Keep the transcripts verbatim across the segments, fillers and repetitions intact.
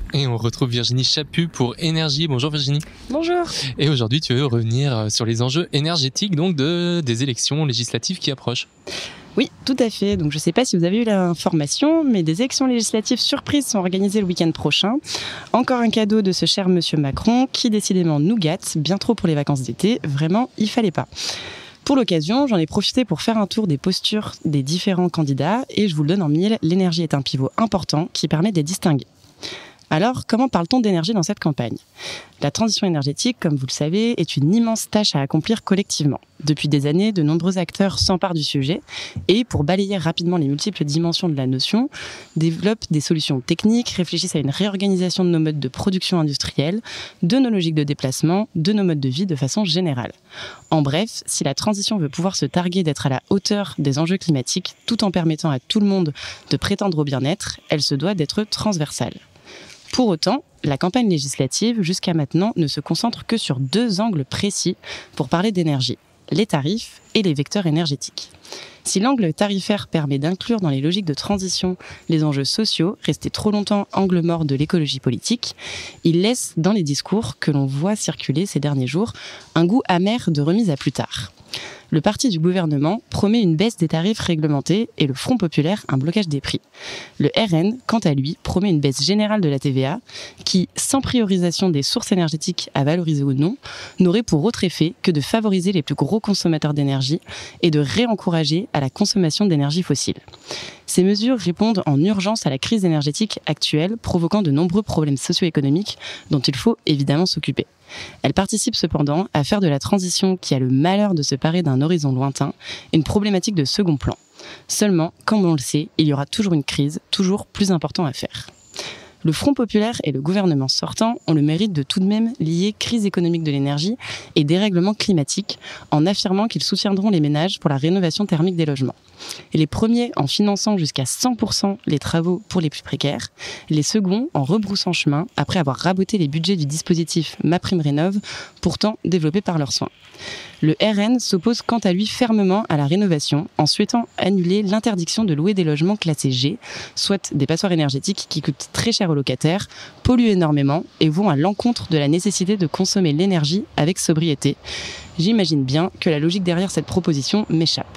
Et on retrouve Virginie Chaput pour Énergie. Bonjour Virginie. Bonjour. Et aujourd'hui, tu veux revenir sur les enjeux énergétiques donc de, des élections législatives qui approchent. Oui, tout à fait. Donc, je ne sais pas si vous avez eu l'information, mais des élections législatives surprises sont organisées le week-end prochain. Encore un cadeau de ce cher monsieur Macron qui décidément nous gâte, bien trop pour les vacances d'été. Vraiment, il fallait pas. Pour l'occasion, j'en ai profité pour faire un tour des postures des différents candidats et je vous le donne en mille, l'énergie est un pivot important qui permet de les distinguer. Alors, comment parle-t-on d'énergie dans cette campagne ? La transition énergétique, comme vous le savez, est une immense tâche à accomplir collectivement. Depuis des années, de nombreux acteurs s'emparent du sujet et, pour balayer rapidement les multiples dimensions de la notion, développent des solutions techniques, réfléchissent à une réorganisation de nos modes de production industrielle, de nos logiques de déplacement, de nos modes de vie de façon générale. En bref, si la transition veut pouvoir se targuer d'être à la hauteur des enjeux climatiques, tout en permettant à tout le monde de prétendre au bien-être, elle se doit d'être transversale. Pour autant, la campagne législative, jusqu'à maintenant, ne se concentre que sur deux angles précis pour parler d'énergie, les tarifs et les vecteurs énergétiques. Si l'angle tarifaire permet d'inclure dans les logiques de transition les enjeux sociaux, restés trop longtemps angle mort de l'écologie politique, il laisse dans les discours que l'on voit circuler ces derniers jours un goût amer de remise à plus tard. Le parti du gouvernement promet une baisse des tarifs réglementés et le Front populaire un blocage des prix. Le R N, quant à lui, promet une baisse générale de la T V A qui, sans priorisation des sources énergétiques à valoriser ou non, n'aurait pour autre effet que de favoriser les plus gros consommateurs d'énergie et de réencourager à la consommation d'énergie fossile. Ces mesures répondent en urgence à la crise énergétique actuelle, provoquant de nombreux problèmes socio-économiques dont il faut évidemment s'occuper. Elle participe cependant à faire de la transition qui a le malheur de se parer d'un horizon lointain une problématique de second plan. Seulement, comme on le sait, il y aura toujours une crise, toujours plus importante à faire. Le Front populaire et le gouvernement sortant ont le mérite de tout de même lier crise économique de l'énergie et dérèglement climatique en affirmant qu'ils soutiendront les ménages pour la rénovation thermique des logements. Et les premiers en finançant jusqu'à cent pour cent les travaux pour les plus précaires, les seconds en rebroussant chemin après avoir raboté les budgets du dispositif MaPrimeRénov', pourtant développé par leurs soins. Le R N s'oppose quant à lui fermement à la rénovation en souhaitant annuler l'interdiction de louer des logements classés G, soit des passoires énergétiques qui coûtent très cher aux locataires, polluent énormément et vont à l'encontre de la nécessité de consommer l'énergie avec sobriété. J'imagine bien que la logique derrière cette proposition m'échappe.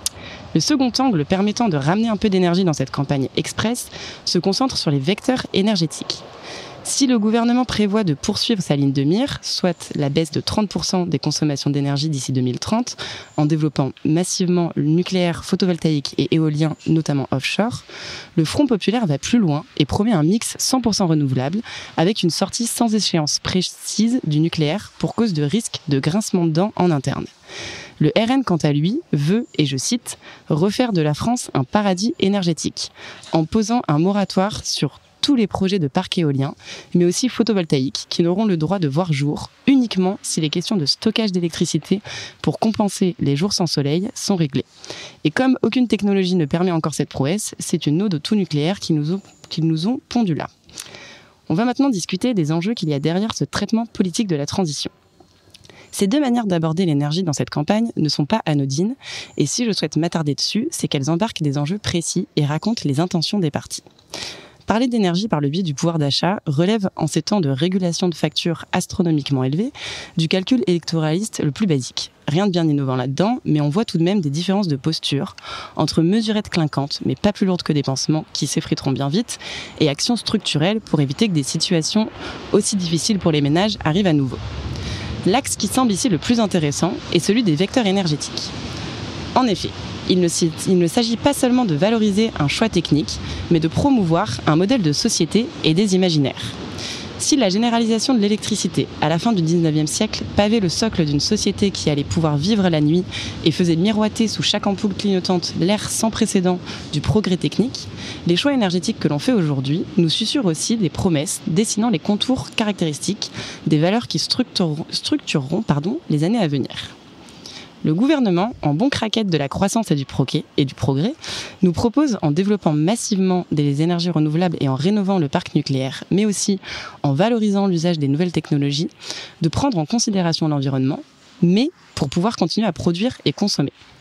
Le second angle permettant de ramener un peu d'énergie dans cette campagne express se concentre sur les vecteurs énergétiques. Si le gouvernement prévoit de poursuivre sa ligne de mire, soit la baisse de trente pour cent des consommations d'énergie d'ici deux mille trente, en développant massivement le nucléaire, photovoltaïque et éolien, notamment offshore, le Front populaire va plus loin et promet un mix cent pour cent renouvelable, avec une sortie sans échéance précise du nucléaire pour cause de risque de grincement de dents en interne. Le R N, quant à lui, veut, et je cite, « refaire de la France un paradis énergétique », en posant un moratoire sur tous les projets de parcs éoliens, mais aussi photovoltaïques, qui n'auront le droit de voir jour uniquement si les questions de stockage d'électricité pour compenser les jours sans soleil sont réglées. Et comme aucune technologie ne permet encore cette prouesse, c'est une ode au tout nucléaire qui nous ont, qui nous ont pondu là. On va maintenant discuter des enjeux qu'il y a derrière ce traitement politique de la transition. Ces deux manières d'aborder l'énergie dans cette campagne ne sont pas anodines, et si je souhaite m'attarder dessus, c'est qu'elles embarquent des enjeux précis et racontent les intentions des partis. Parler d'énergie par le biais du pouvoir d'achat relève, en ces temps de régulation de factures astronomiquement élevées, du calcul électoraliste le plus basique. Rien de bien innovant là-dedans, mais on voit tout de même des différences de posture entre mesurettes clinquantes, mais pas plus lourdes que des pansements, qui s'effriteront bien vite, et actions structurelles pour éviter que des situations aussi difficiles pour les ménages arrivent à nouveau. L'axe qui semble ici le plus intéressant est celui des vecteurs énergétiques. En effet, il ne, il ne s'agit pas seulement de valoriser un choix technique, mais de promouvoir un modèle de société et des imaginaires. Si la généralisation de l'électricité, à la fin du dix-neuvième siècle, pavait le socle d'une société qui allait pouvoir vivre la nuit et faisait miroiter sous chaque ampoule clignotante l'ère sans précédent du progrès technique, les choix énergétiques que l'on fait aujourd'hui nous susurrent aussi des promesses dessinant les contours caractéristiques des valeurs qui structureront, structureront pardon, les années à venir. Le gouvernement, en bon craquette de la croissance et du progrès, et du progrès, nous propose, en développant massivement des énergies renouvelables et en rénovant le parc nucléaire, mais aussi en valorisant l'usage des nouvelles technologies, de prendre en considération l'environnement, mais pour pouvoir continuer à produire et consommer.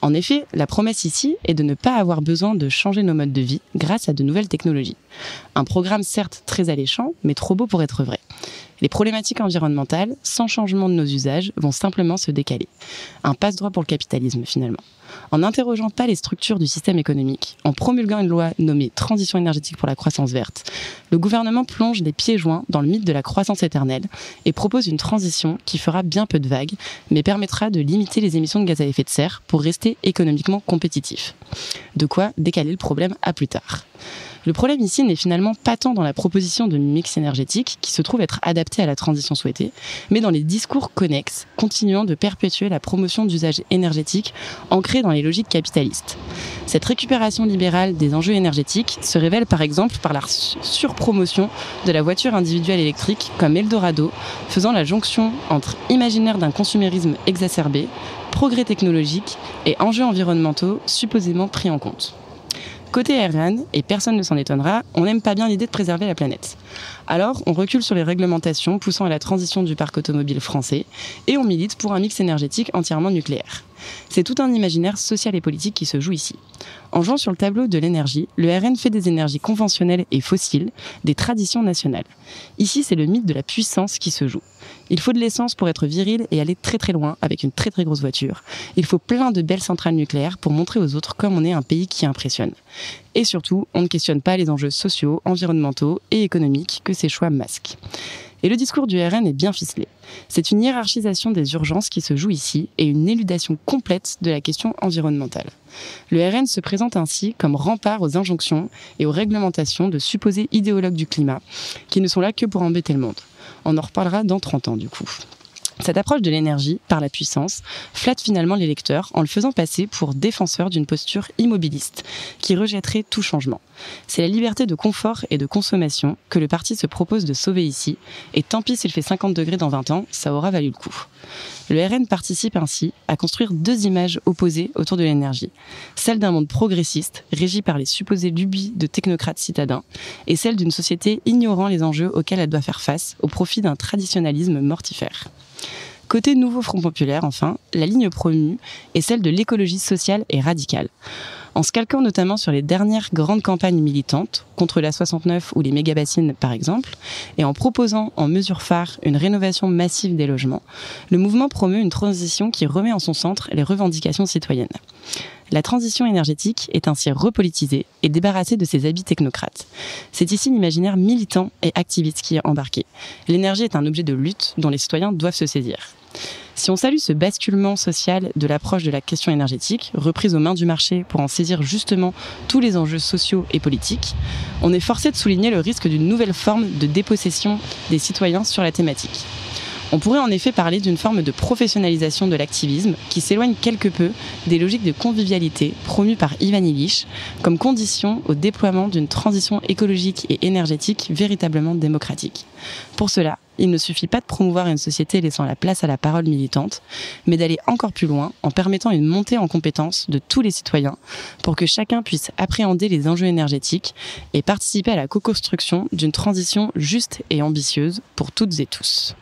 En effet, la promesse ici est de ne pas avoir besoin de changer nos modes de vie grâce à de nouvelles technologies. Un programme certes très alléchant, mais trop beau pour être vrai. Les problématiques environnementales, sans changement de nos usages, vont simplement se décaler. Un passe-droit pour le capitalisme, finalement. En n'interrogeant pas les structures du système économique, en promulguant une loi nommée « Transition énergétique pour la croissance verte », le gouvernement plonge les pieds joints dans le mythe de la croissance éternelle et propose une transition qui fera bien peu de vagues, mais permettra de limiter les émissions de gaz à effet de serre pour rester économiquement compétitif. De quoi décaler le problème à plus tard. Le problème ici n'est finalement pas tant dans la proposition de mix énergétique, qui se trouve être adaptée à la transition souhaitée, mais dans les discours connexes, continuant de perpétuer la promotion d'usages énergétiques ancrés dans les logiques capitalistes. Cette récupération libérale des enjeux énergétiques se révèle par exemple par la surpromotion de la voiture individuelle électrique comme Eldorado, faisant la jonction entre imaginaire d'un consumérisme exacerbé, progrès technologique et enjeux environnementaux supposément pris en compte. Côté Ariane, et personne ne s'en étonnera, on n'aime pas bien l'idée de préserver la planète. Alors, on recule sur les réglementations poussant à la transition du parc automobile français et on milite pour un mix énergétique entièrement nucléaire. C'est tout un imaginaire social et politique qui se joue ici. En jouant sur le tableau de l'énergie, le R N fait des énergies conventionnelles et fossiles des traditions nationales. Ici, c'est le mythe de la puissance qui se joue. Il faut de l'essence pour être viril et aller très très loin avec une très très grosse voiture. Il faut plein de belles centrales nucléaires pour montrer aux autres comme on est un pays qui impressionne. Et surtout, on ne questionne pas les enjeux sociaux, environnementaux et économiques que ces choix masquent. Et le discours du R N est bien ficelé. C'est une hiérarchisation des urgences qui se joue ici et une éludation complète de la question environnementale. Le R N se présente ainsi comme rempart aux injonctions et aux réglementations de supposés idéologues du climat qui ne sont là que pour embêter le monde. On en reparlera dans trente ans du coup. Cette approche de l'énergie, par la puissance, flatte finalement les lecteurs en le faisant passer pour défenseur d'une posture immobiliste, qui rejetterait tout changement. C'est la liberté de confort et de consommation que le parti se propose de sauver ici, et tant pis s'il fait cinquante degrés dans vingt ans, ça aura valu le coup. Le R N participe ainsi à construire deux images opposées autour de l'énergie. Celle d'un monde progressiste, régi par les supposées lubies de technocrates citadins, et celle d'une société ignorant les enjeux auxquels elle doit faire face, au profit d'un traditionnalisme mortifère. Côté nouveau Front populaire, enfin, la ligne promue est celle de l'écologie sociale et radicale. En se calquant notamment sur les dernières grandes campagnes militantes, contre la soixante-neuf ou les méga-bassines par exemple, et en proposant en mesure phare une rénovation massive des logements, le mouvement promeut une transition qui remet en son centre les revendications citoyennes. La transition énergétique est ainsi repolitisée et débarrassée de ses habits technocrates. C'est ici l'imaginaire militant et activiste qui est embarqué. L'énergie est un objet de lutte dont les citoyens doivent se saisir. Si on salue ce basculement social de l'approche de la question énergétique, reprise aux mains du marché pour en saisir justement tous les enjeux sociaux et politiques, on est forcé de souligner le risque d'une nouvelle forme de dépossession des citoyens sur la thématique. On pourrait en effet parler d'une forme de professionnalisation de l'activisme qui s'éloigne quelque peu des logiques de convivialité promues par Ivan Illich comme condition au déploiement d'une transition écologique et énergétique véritablement démocratique. Pour cela, il ne suffit pas de promouvoir une société laissant la place à la parole militante, mais d'aller encore plus loin en permettant une montée en compétences de tous les citoyens pour que chacun puisse appréhender les enjeux énergétiques et participer à la co-construction d'une transition juste et ambitieuse pour toutes et tous.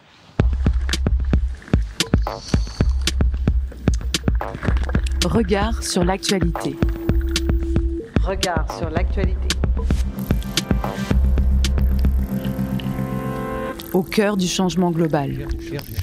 Regard sur l'actualité. Regard sur l'actualité. Au cœur du changement global.